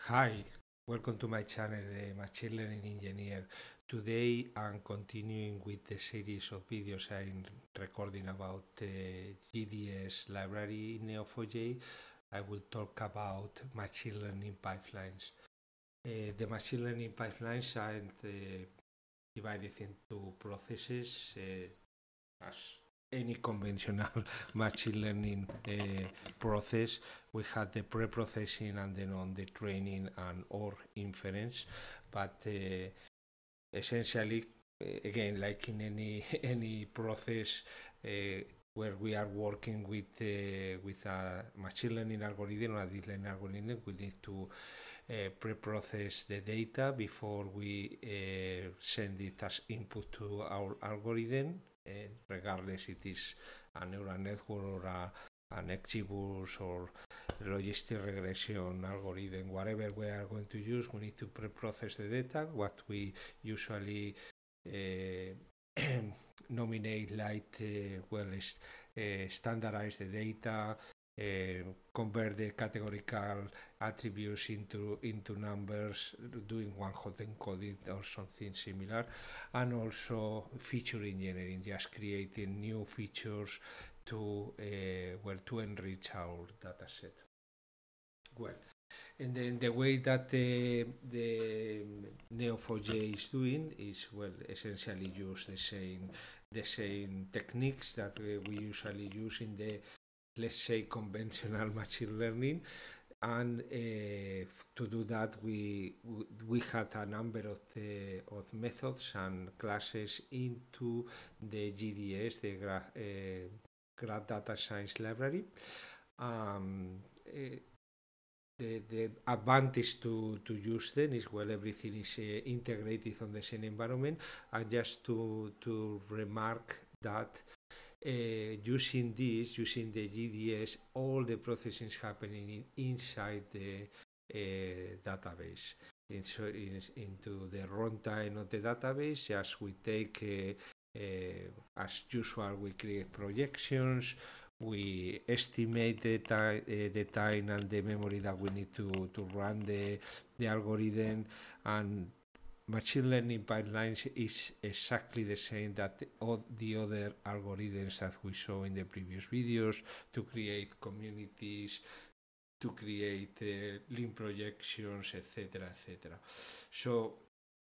Hi, welcome to my channel, the Machine Learning Engineer. Today I'm continuing with the series of videos I'm recording about the GDS library in Neo4j. I will talk about machine learning pipelines. The machine learning pipelines are divided into processes as any conventional machine learning process. We had the pre-processing and then on the training and or inference, but essentially, again, like in any process where we are working with a machine learning algorithm or a deep learning algorithm, we need to pre-process the data before we send it as input to our algorithm, regardless it is a neural network or an XGBoost or logistic regression algorithm, whatever we are going to use, we need to pre-process the data. What we usually nominate like standardize the data, convert the categorical attributes into numbers, doing one-hot encoding or something similar, and also feature engineering, just creating new features to enrich our dataset. Well, and then the way that the Neo4j is doing is, well, essentially use the same techniques that we usually use in the, let's say, conventional machine learning. And to do that, we had a number of methods and classes into the GDS, the Graph Data Science Library. The advantage to use them is, well, everything is integrated on the same environment. And just to remark that using the GDS, all the processing is happening inside the database. Into the runtime of the database, as we take, as usual, we create projections, we estimate the time and the memory that we need to run the algorithm, and machine learning pipelines is exactly the same that all the other algorithms that we saw in the previous videos, to create communities, to create link projections, etc. So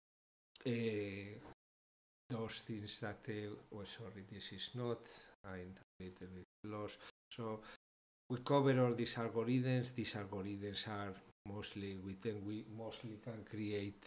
those things that sorry, this is not, I'm a little bit lost. So we cover all these algorithms. These algorithms are mostly, we mostly can create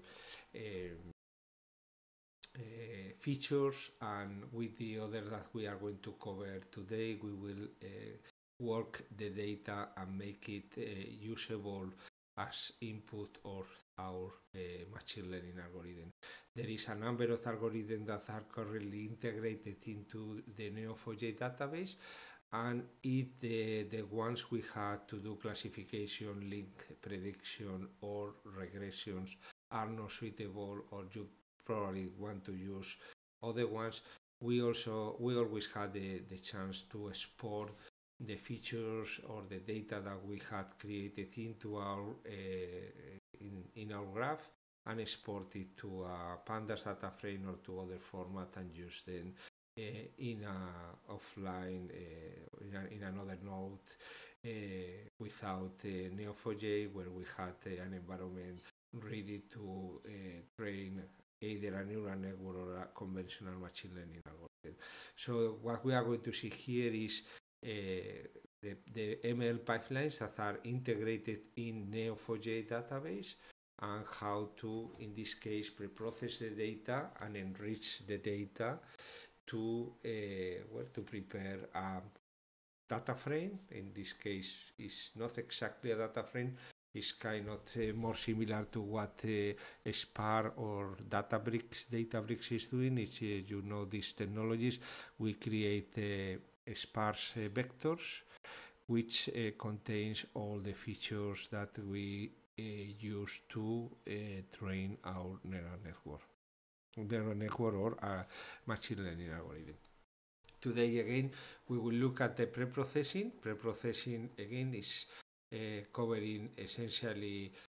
features, and with the others that we are going to cover today, we will work the data and make it usable as input or our machine learning algorithm. There is a number of algorithms that are currently integrated into the Neo4j database, and the ones we had to do classification, link prediction, or regressions are not suitable, or you probably want to use other ones. We always had the chance to export the features or the data that we had created into our in our graph, and export it to a pandas data frame or to other format, and use them in a offline in another node without Neo4j, where we had an environment ready to train either a neural network or a conventional machine learning algorithm. So what we are going to see here is the ML pipelines that are integrated in Neo4j database, and how to, in this case, pre-process the data and enrich the data to prepare a data frame. In this case, it's not exactly a data frame. It's kind of more similar to what Spark or Databricks is doing. It's these technologies. We create sparse vectors, which contains all the features that we use to train our neural network or a machine learning algorithm. Today, again, we will look at the pre-processing. Pre-processing, again, is covering essentially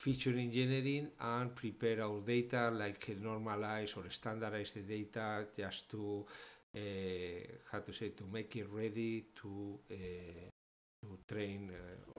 feature engineering and prepare our data, like normalize or standardize the data, just to to make it ready to train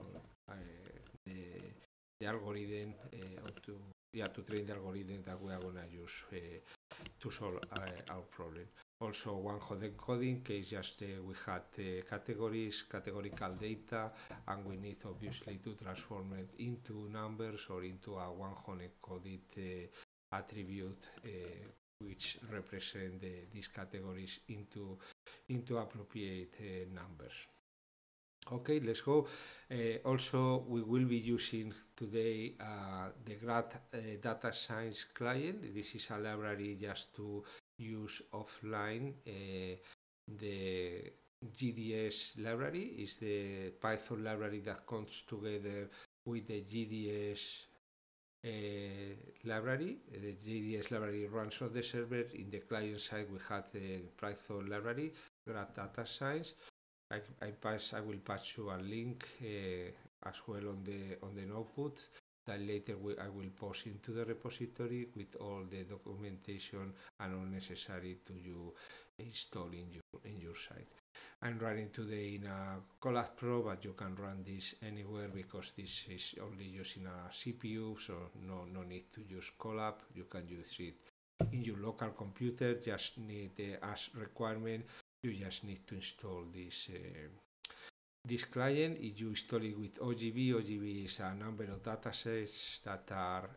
the algorithm, or to train the algorithm that we are going to use to solve our problem. Also, one-hot encoding case just we had categories, categorical data, and we need obviously to transform it into numbers or into a one-hot encoded attribute which represent these categories into appropriate numbers. Okay, let's go. Also, we will be using today the GRAD Data Science Client. This is a library just to use offline. The GDS library is the Python library that comes together with the GDS library. The GDS library runs on the server. In the client side, we have the Python library, GRAD Data Science. I will pass you a link as well on the notebook that later I will post into the repository with all the documentation and all necessary to you install in your site. I'm running today in a Colab Pro, but you can run this anywhere because this is only using a CPU, so no need to use Colab. You can use it in your local computer. Just need as requirement. You just need to install this client. If you install it with OGB is a number of datasets that are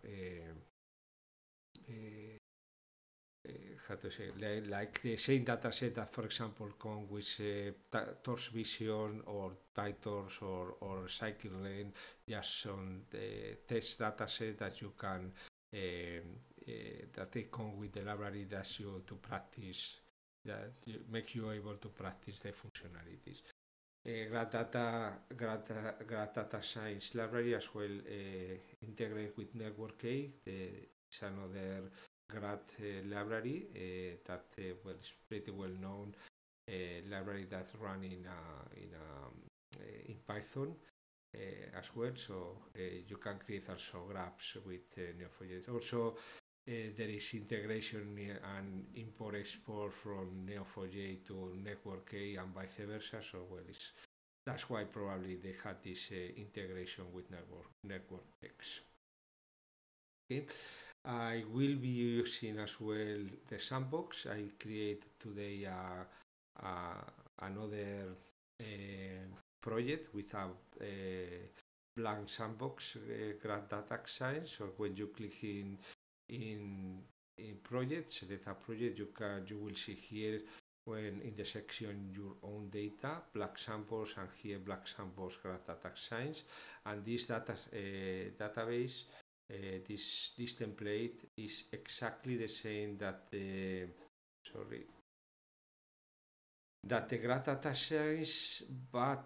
like the same dataset that, for example, come with Torch Vision or PyTorch or Scikit-learn, just on the test dataset that you can that they come with the library that you to practice, that make you able to practice the functionalities. GRAD Data Science library as well integrate with NetworkA. It's another GRAD library that is pretty well known library that's run in Python as well. So you can create also graphs with Neo4j. Also, there is integration and import-export from Neo4j to NetworkA and vice versa. So that's why probably they had this integration with NetworkX. Okay. I will be using as well the sandbox. I create today another project with a blank sandbox, GRAD Data Science. So when you click in projects, select a project, you will see here when in the section your own data, black samples, and here black samples GRAD Data Science, and this database. This template is exactly the same that the GRAD Data Science, but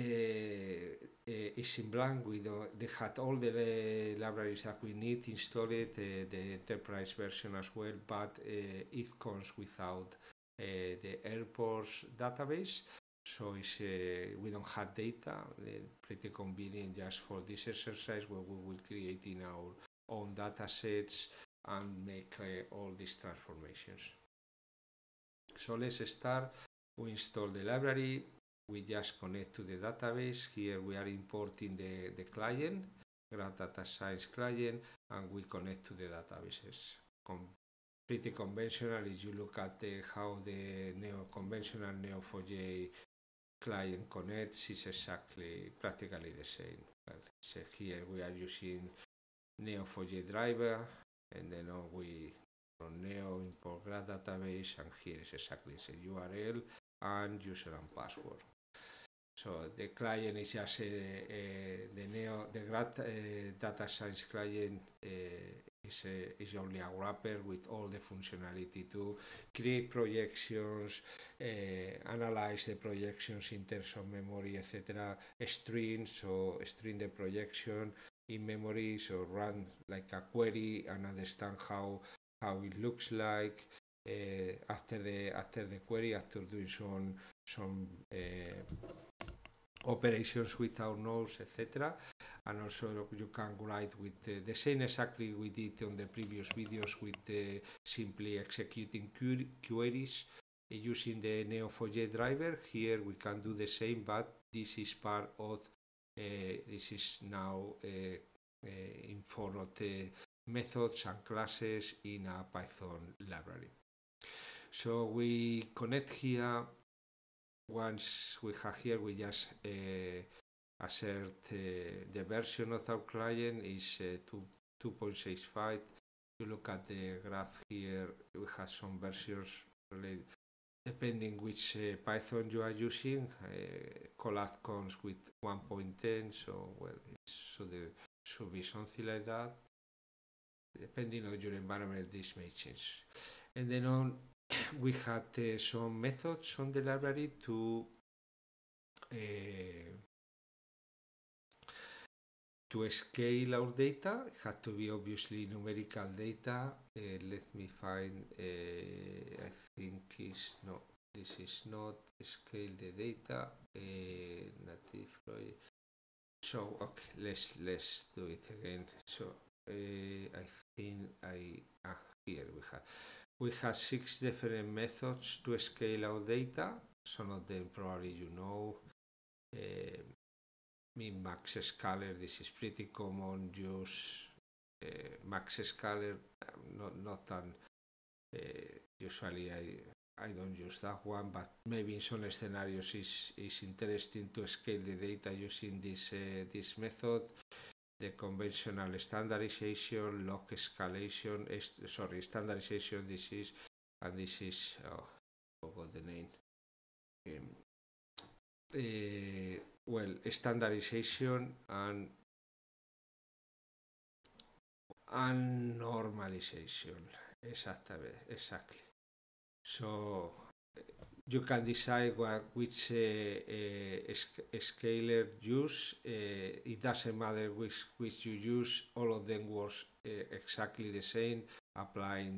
is in blank. They had all the libraries that we need installed, the enterprise version as well, but it comes without the airports database. So we don't have data. Pretty convenient just for this exercise where we will create in our own data sets and make all these transformations. So let's start. We install the library. We just connect to the database. Here we are importing the client, GRAD Data Science client, and we connect to the databases. Pretty conventional. If you look at how the conventional Neo4j client connects, is practically the same. Well, so here we are using Neo4j driver, and then we from Neo import GRAD database, and here is exactly the URL and user and password. So the client is just the GRAD Data Science client is only a wrapper with all the functionality to create projections, analyze the projections in terms of memory, etc. String the projection in memory, so run like a query and understand how it looks like. After the query, after doing some operations with our nodes, etc. And also you can write with the same exactly we did on the previous videos with simply executing queries using the Neo4j driver. Here we can do the same, but this is part of this is now in form of the methods and classes in a Python library. So we connect here. Once we have here, we just assert the version of our client is 2.65. You look at the graph here, we have some versions related, depending which Python you are using. Colab comes with 1.10, so well, there should be something like that. Depending on your environment, this may change. And then on, we had some methods on the library to scale our data. It had to be obviously numerical data. Let me find, I think is no, this is not scale the data, native project. So okay, let's do it again. So I think here we have 6 different methods to scale our data. Some of them probably you know. Min max scaler, this is pretty common use. Max scaler, not an usually I don't use that one, but maybe in some scenarios is interesting to scale the data using this method. The conventional standardization, log escalation, standardization, this is, and this is, I forgot the name. Well, standardization and normalization, exactly. So you can decide which scaler use. It doesn't matter which you use. All of them works exactly the same, applying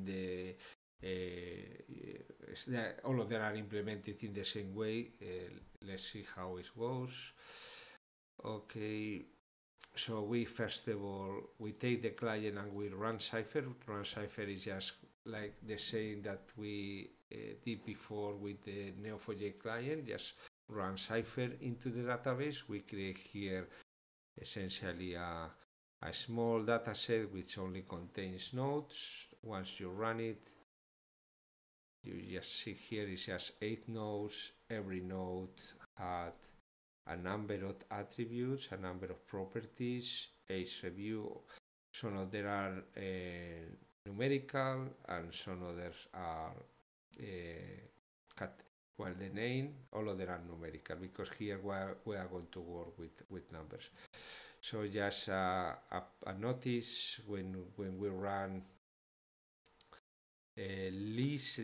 all of them are implemented in the same way. Let's see how it goes. Okay, so we first of all we take the client and we run Cypher. Run Cypher is just like the same that we did before with the Neo4j client. Just run Cypher into the database. We create here essentially a small data set which only contains nodes. Once you run it, you just see here it's just 8 nodes. Every node had a number of attributes, a number of properties, age review. Some of them are numerical and some others are well, the name, all of them are numerical, because here we are going to work with numbers. So just a notice when we run list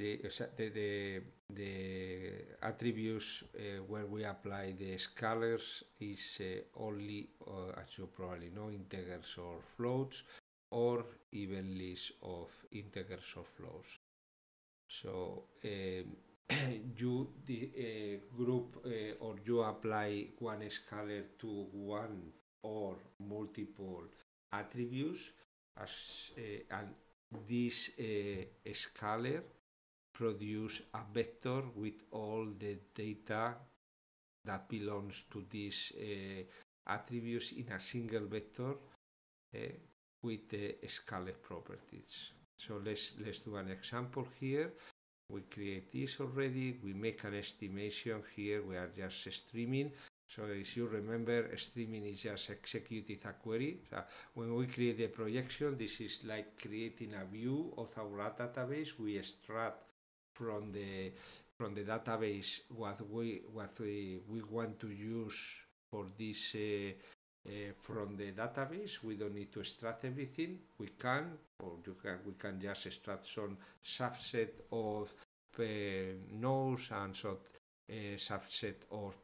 the attributes where we apply the scalars is only, as you probably know, integers or floats, or even lists of integers or floats. So you group or you apply one scalar to one or multiple attributes, and this scalar produce a vector with all the data that belongs to these attributes in a single vector with the scalar properties. So let's do an example here. We create this already. We make an estimation here. We are just streaming. So as you remember, streaming is just executing a query. So when we create the projection, this is like creating a view of our database. We extract from the database what we want to use for this from the database. We don't need to extract everything. We can we can just extract some subset of nodes and some subset of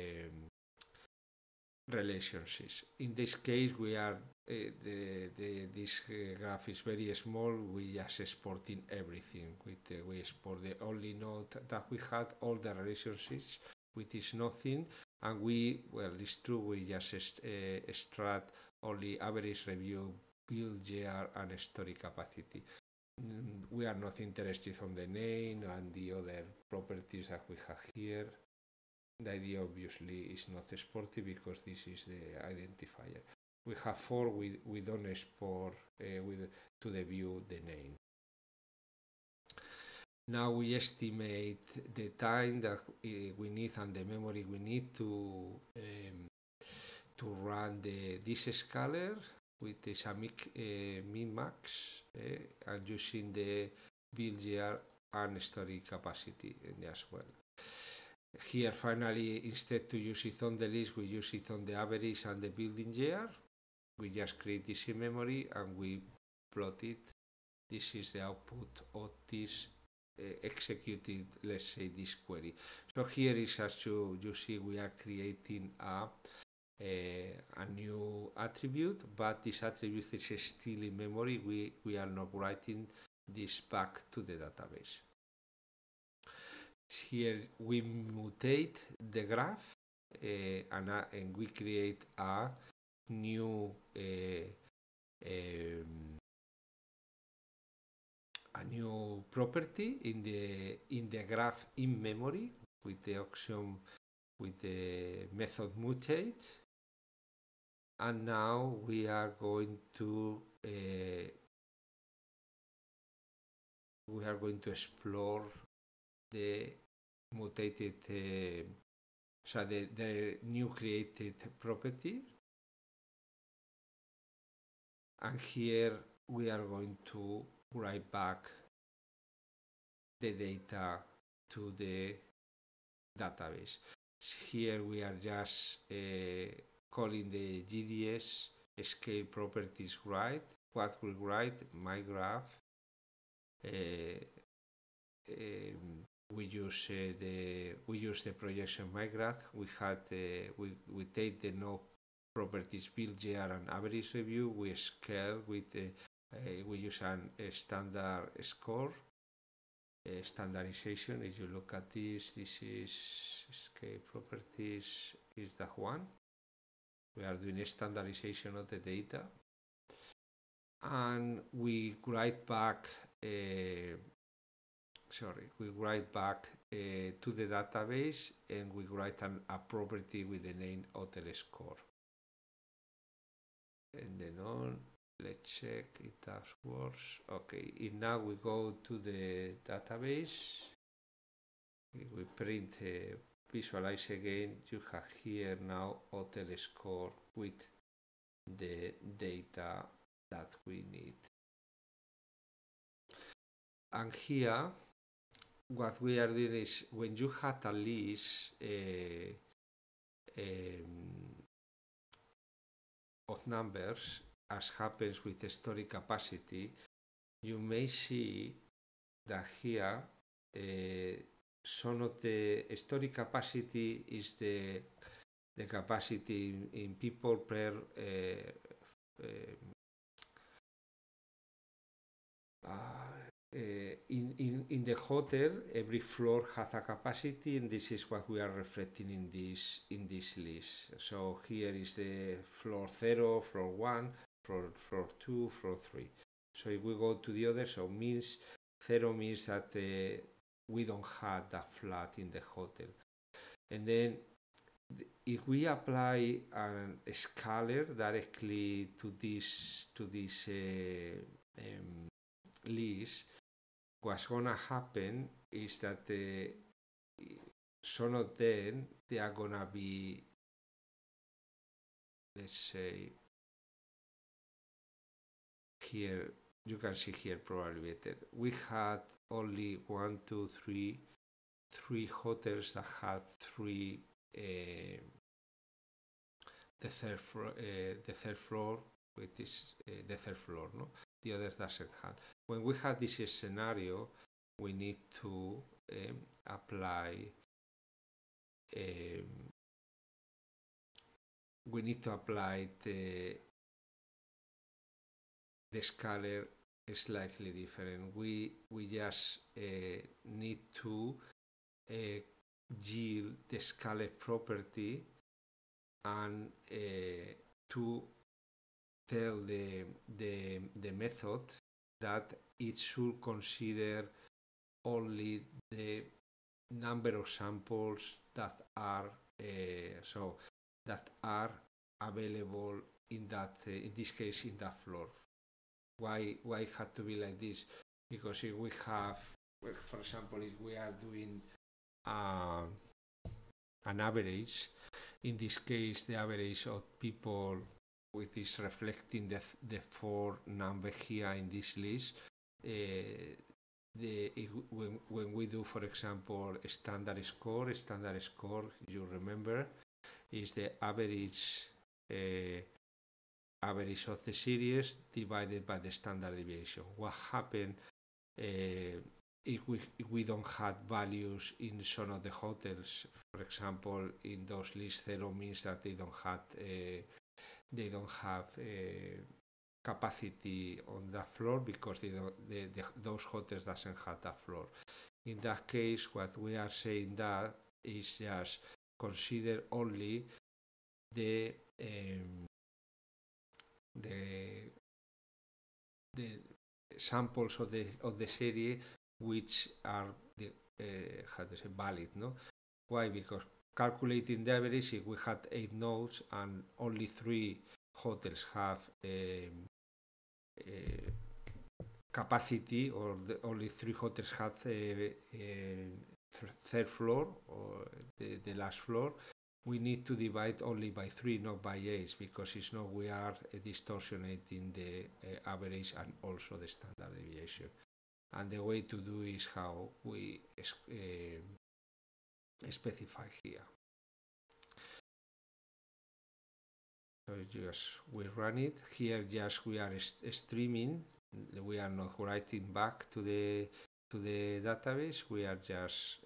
relationships. In this case, we are this graph is very small. We just exporting everything. We export the only node that we had, all the relationships, which is nothing. And well, it's true, we just extract only average review, build GR, and story capacity. We are not interested on the name and the other properties that we have here. The idea obviously is not exported because this is the identifier. We have 4, we don't export to the view the name. Now we estimate the time that we need and the memory we need to run this scaler with the min-max and using the build-gr and story capacity as well. Here finally, instead to use it on the list, we use it on the average and the build-in-gr. We just create this in memory and we plot it. This is the output of this executed, let's say, this query. So here is, as you see, we are creating a new attribute, but this attribute is still in memory. We are not writing this back to the database. Here we mutate the graph and we create a new property in the graph in memory with the option with the method mutate. And now we are going to explore the mutated, so the new created property. And here we are going to write back the data to the database. Here we are just calling the GDS scale properties write. What will write? My graph. We use the projection my graph. We had we take the node properties build gr and average review. We scale with we use a standard score standardization. If you look at this is scale properties is that one. We are doing a standardization of the data, and we write back. We write back to the database, and we write a property with the name hotel score. And then let's check it does works. Okay, and now we go to the database. We print visualize again. You have here now hotel score with the data that we need. And here, what we are doing is when you had a list of numbers, as happens with the story capacity, you may see that here some of the story capacity is the capacity in people per in the hotel. Every floor has a capacity, and this is what we are reflecting in this list. So here is the floor 0, floor 1, floor 2, floor 3. So if we go to the other, so means 0 means that we don't have that flat in the hotel. And then if we apply a scaler directly to this list, what's gonna happen is that some of them they are gonna be, let's say, here you can see here probably better. We had only 1, 2, 3 hotels that had 3 the third floor, which is the third floor, no? The others doesn't have. When we have this scenario, we need to apply the scalar slightly different. We just need to yield the scalar property and to tell the method that it should consider only the number of samples that are available in this case in that floor. Why it had to be like this? Because if we have, for example, if we are doing an average, in this case the average of people with is reflecting the four number here in this list. When we do, for example, standard score, you remember, is the average of the series divided by the standard deviation. What happened if we don't have values in some of the hotels? For example, in those lists, 0 means that they don't have capacity on that floor because those hotels doesn't have that floor. In that case, what we are saying that is just consider only the samples of the series which are valid, no? Why? Because calculating the average, if we had 8 nodes and only 3 hotels have capacity, or only 3 hotels have third floor or the last floor, we need to divide only by 3, not by 8, because if not, we are distortionating the average and also the standard deviation. And the way to do is how we specify here. So just we run it here. Just we are streaming. We are not writing back to the database. We are just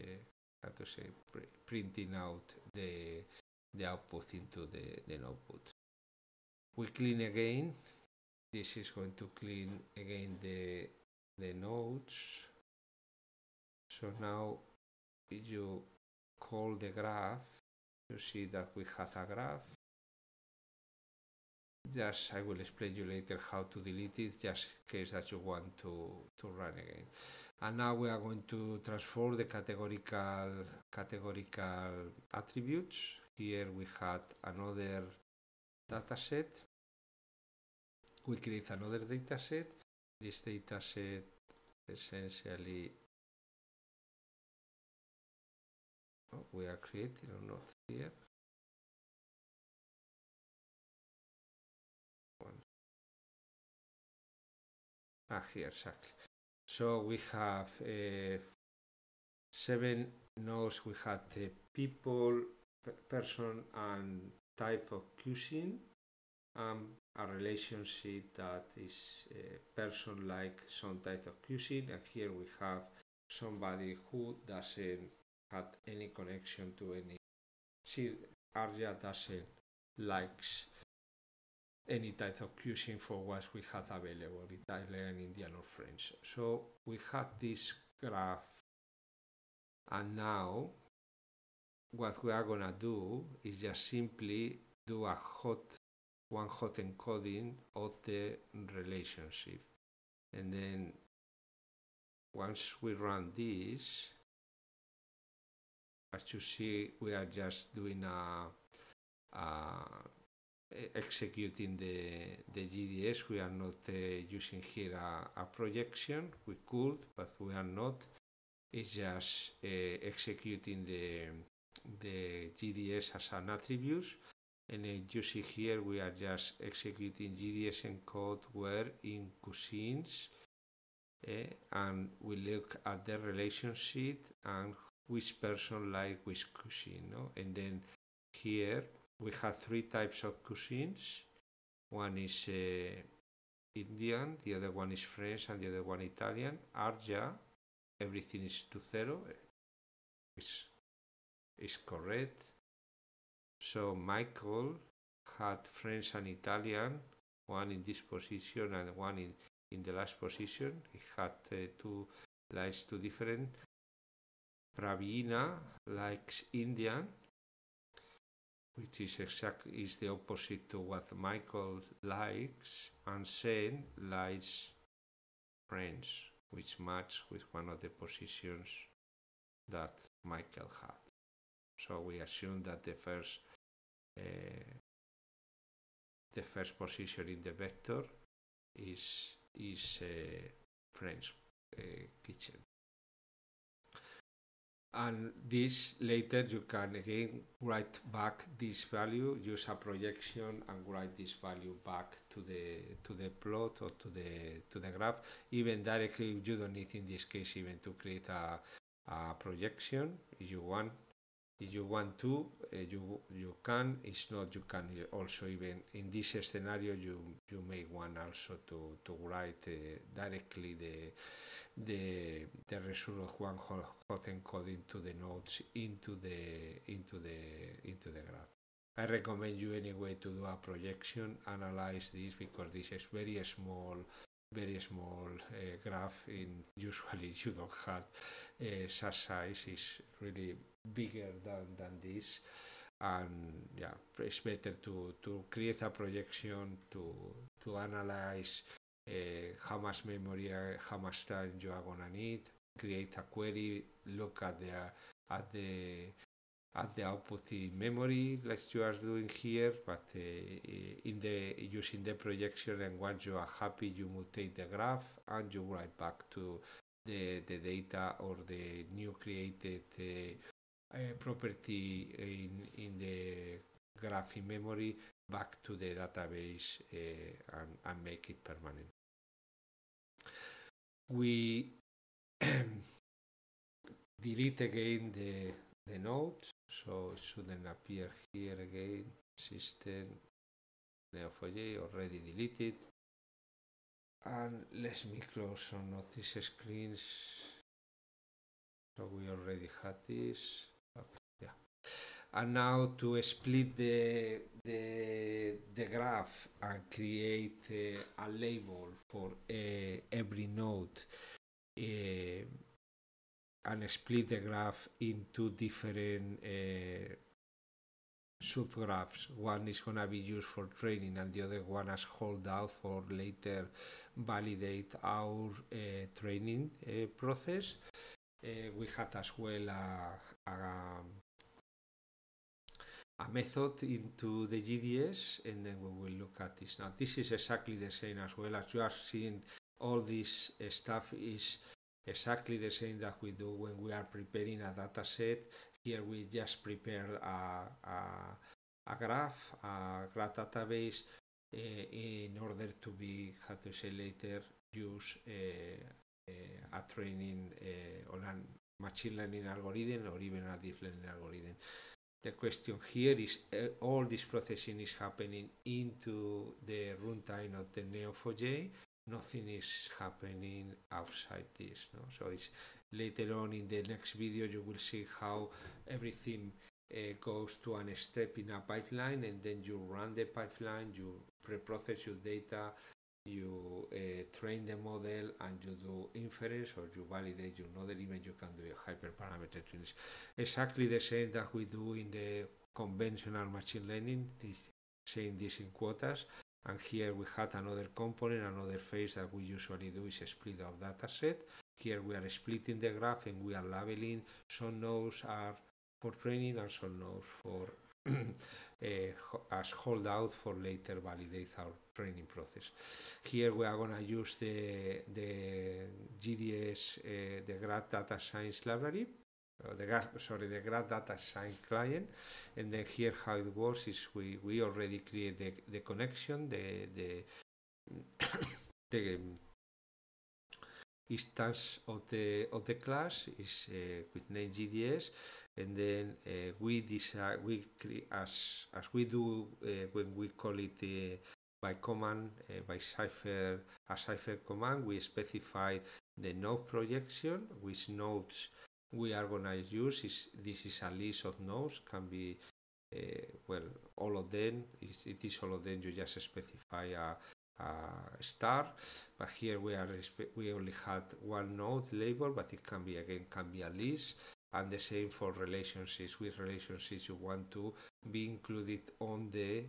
printing out the output into the output. We clean again. This is going to clean again the nodes. So now you call the graph. You see that we have a graph. Just I will explain you later how to delete it, just in case that you want to run again. And now we are going to transform the categorical attributes. Here we had another dataset. We create another dataset. This dataset essentially we are creating or not here. Here, exactly. So we have 7 nodes. We had people, person, and type of cuisine, a relationship that is person like some type of cuisine, and here we have somebody who doesn't have any connection to any. Arja doesn't likes any type of cuisine for what we have available, Italian, Indian, or French. So we have this graph, and now what we are gonna do is just simply do one hot encoding of the relationship, and then once we run this, as you see, we are just doing executing the GDS. We are not using here a projection. We could, but we are not. It's just executing the GDS as an attribute. And you see here we are just executing GDS encode where in cuisines, and we look at the relationship and which person like which cuisine, no? And then here we have 3 types of cuisines. One is Indian, the other one is French, and the other one Italian. Arja, everything is to 0, which is correct. So Michael had French and Italian, one in this position and one in the last position. He had 2 lines, 2 different. Pravina likes Indian. which is exactly the opposite to what Michael likes, and Shane likes French, which match with one of the positions that Michael had. So we assume that the first position in the vector is French kitchen. And this later you can again write back this value, use a projection and write this value back to the plot or to the graph. Even directly, you don't need in this case even to create a projection. If you want to, you can. If not, you can also, even in this scenario, you may want also to write directly the result of one hot encoding to the nodes into the graph. I recommend you anyway to do a projection, analyze this, because this is very small graph. Usually you don't have such size. It's really bigger than this, and yeah, it's better to create a projection to analyze how much memory, how much time you are gonna need, create a query, look at the output in memory like you are doing here, but using the projection, and once you are happy, you mutate the graph and you write back to the data or the new created property in the graph in memory back to the database and make it permanent. We delete again the nodes, so it shouldn't appear here again. System Neo4j already deleted. And let me close some of these screens. So we already had this. Yeah. And now to split the graph and create a label for every node, and split the graph into different subgraphs. One is going to be used for training and the other one as holdout for later validate our training process. We had as well a method into the GDS, and then we will look at this. Now this is exactly the same as well. As you are seeing, all this stuff is exactly the same that we do when we are preparing a data set. Here we just prepare a graph database in order to be, how to say later, use a training on a machine learning algorithm or even a deep learning algorithm. The question here is all this processing is happening into the runtime of the Neo4j. Nothing is happening outside this. No? So it's later on in the next video you will see how everything goes to a step in a pipeline, and then you run the pipeline, you pre-process your data, you train the model, and you do inference or you validate your model. Even you can do a hyperparameter training. Exactly the same that we do in the conventional machine learning, saying this in quotas. And here we had another component, another phase that we usually do is a split of data set. Here we are splitting the graph and we are labeling. Some nodes are for training and some nodes for as holdout for later validate our training process. Here we are going to use the GDS, the Graph Data Science library, the Graph Data Science client, and then here how it works is we already create the connection, the instance of the class is with name GDS, and then we decide as we do when we call it by command, by cipher, a cipher command, we specify the node projection, which nodes we are going to use. This is a list of nodes, can be all of them. It is all of them. You just specify a star, but here we only had one node label, but it can be a list. and the same for relationships. With relationships, you want to be included on the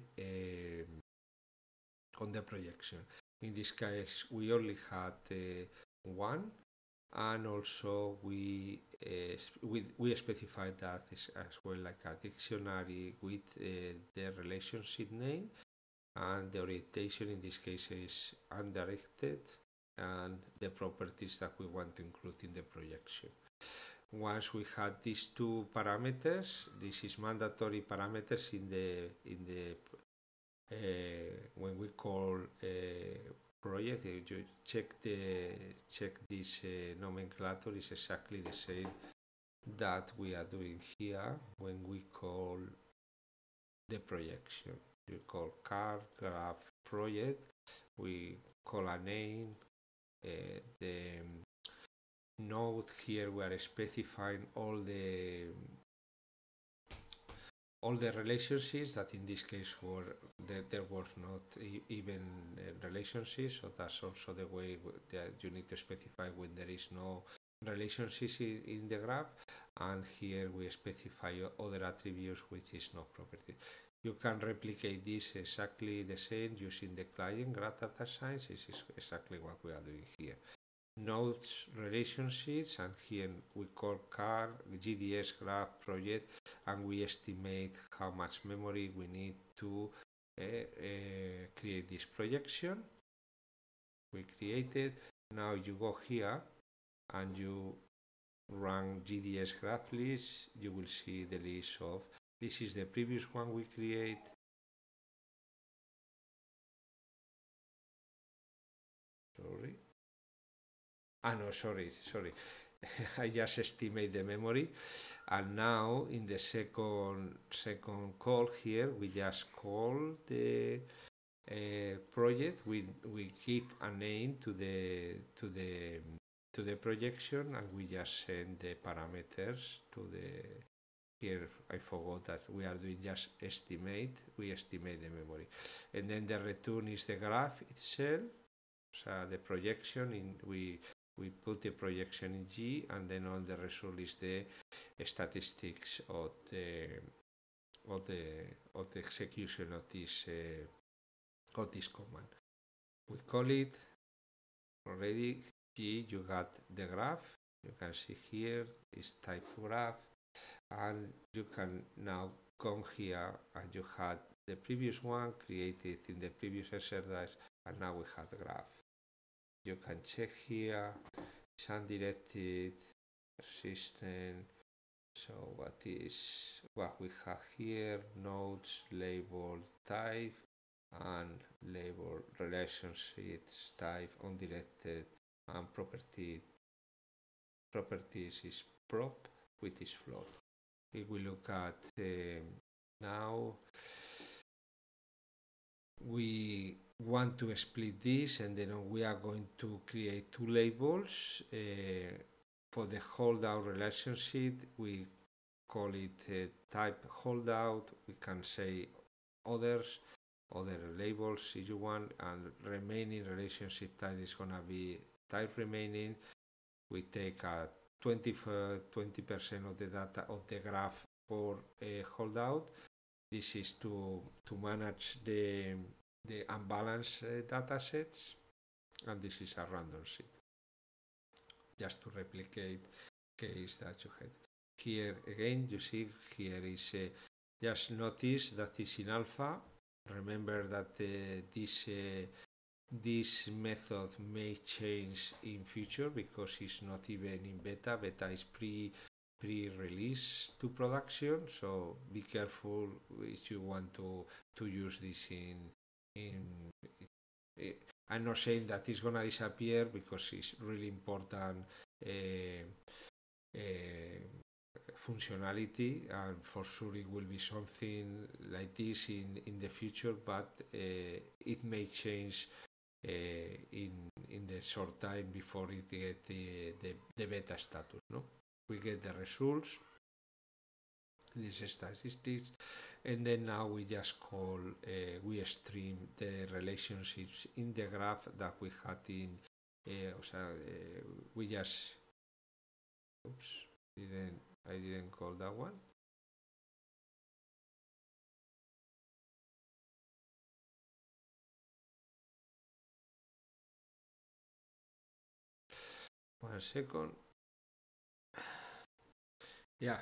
projection. In this case, we only had one, and also we specified that as well, like a dictionary with the relationship name, and the orientation in this case is undirected, and the properties that we want to include in the projection. Once we had these two parameters, this is mandatory parameters in the when we call project. You check this nomenclature is exactly the same that we are doing here when we call the projection. You call car graph project, we call a name, the node here we are specifying all the relationships that in this case there was not even relationships, so that's also the way that you need to specify when there is no relationships in the graph, and here we specify other attributes which is no property. You can replicate this exactly the same using the client graph data science. This is exactly what we are doing here. Nodes, relationships, and here we call car GDS graph project, and we estimate how much memory we need to create this projection. We created. Now you go here and you run GDS graph list. You will see the list of, this is the previous one we create. Sorry. No, sorry. I just estimate the memory, and now in the second call here, we just call the project. We give a name to the projection, and we just send the parameters to the. Here I forgot that we are doing just estimate. We estimate the memory, and then the return is the graph itself. So the projection we put the projection in G, and then all the result is the statistics of the execution of this command. We call it already G. You got the graph. You can see here is type graph, and you can now come here and you had the previous one created in the previous exercise, and now we have the graph. You can check here, it's undirected, persistent. So what we have here, nodes, label, type, and label, relationships, type, undirected, and properties is prop, which is float. If we look at now, we want to split this, and then we are going to create two labels. For the holdout relationship, we call it type holdout. We can say other labels if you want, and remaining relationship type is gonna be type remaining. We take a 20% of the data of the graph for a holdout. This is to manage the unbalanced data sets, and this is a random set, just to replicate case that you had. Here again, you see here is just notice that is in alpha. Remember that this method may change in future because it's not even in beta. Beta is pre-release to production, so be careful if you want to use this I'm not saying that it's gonna disappear because it's really important functionality, and for sure it will be something like this in the future, but it may change in the short time before it get the beta status. No, we get the results, these statistics, and then now we just call we stream the relationships in the graph that we had in we just didn't I didn't call that one. One second. Yeah,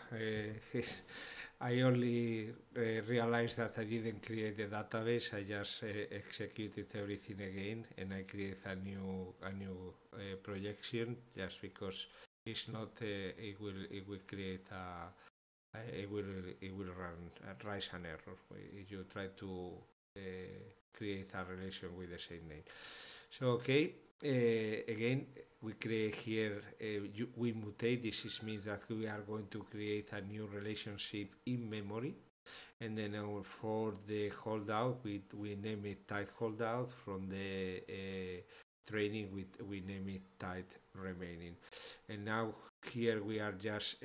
I only realized that I didn't create the database. I just executed everything again, and I create a new projection just because it's not. It will create it will rise an error if you try to create a relation with the same name. So okay, again we create here, we mutate. This means that we are going to create a new relationship in memory, and then for the holdout we name it type holdout. From the training we name it type remaining, and now here we are just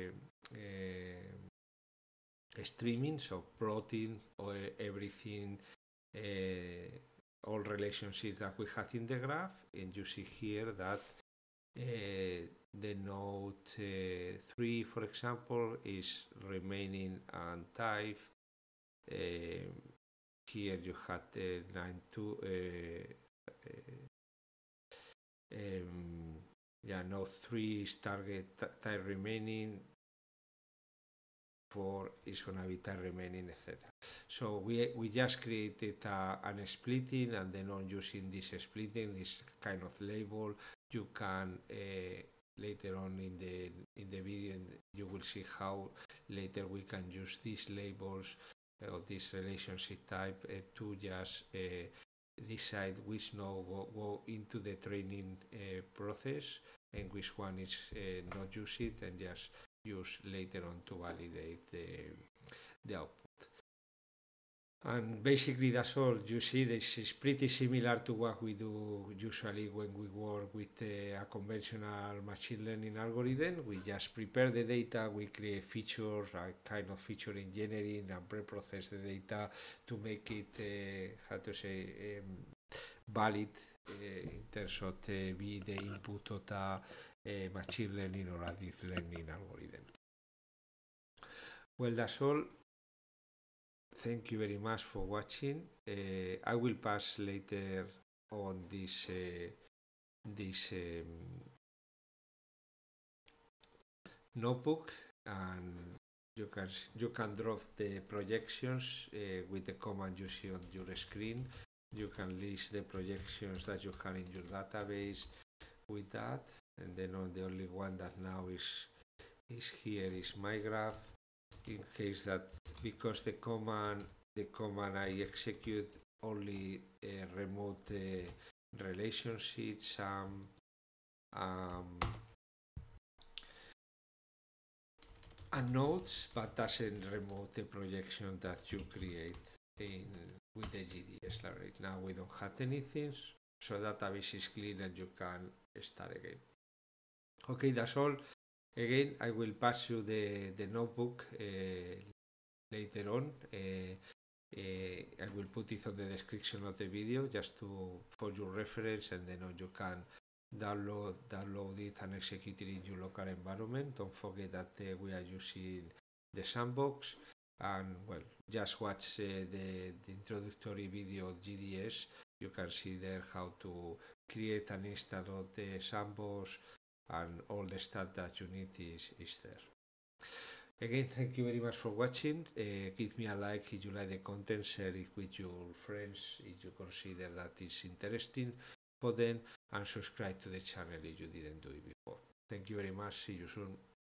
streaming, so plotting everything, all relationships that we had in the graph, and you see here that the node 3, for example, is remaining and type. Here you had 9.2. Node 3 is target type remaining. 4 is going to be type remaining, etc. So we just created an splitting, and then on using this splitting, this kind of label, you can later on in the video you will see how later we can use these labels of this relationship type to just decide which node go into the training process and which one is not use it, and just use later on to validate the output. And basically that's all. You see, this is pretty similar to what we do usually when we work with a conventional machine learning algorithm. We just prepare the data, we create features, a kind of feature engineering, and pre-process the data to make it, valid in terms of be the input of the machine learning or a deep learning algorithm. Well, that's all. Thank you very much for watching. I will pass later on this notebook, and you can drop the projections with the command you see on your screen. You can list the projections that you have in your database with that, and then on the only one that now is here is my graph. In case that, because the command I execute only remote relationships and nodes, but doesn't remote the projection that you create with the GDS library. Now we don't have anything, so database is clean and you can start again. Okay, that's all. Again, I will pass you the notebook later on. I will put it on the description of the video just for your reference, and then you can download it and execute it in your local environment. Don't forget that we are using the sandbox, and well, just watch the introductory video of GDS. You can see there how to create an instance of the sandbox, and all the stuff that you need is there. Again, thank you very much for watching. Give me a like if you like the content, share it with your friends if you consider that it's interesting for them, and subscribe to the channel if you didn't do it before. Thank you very much. See you soon.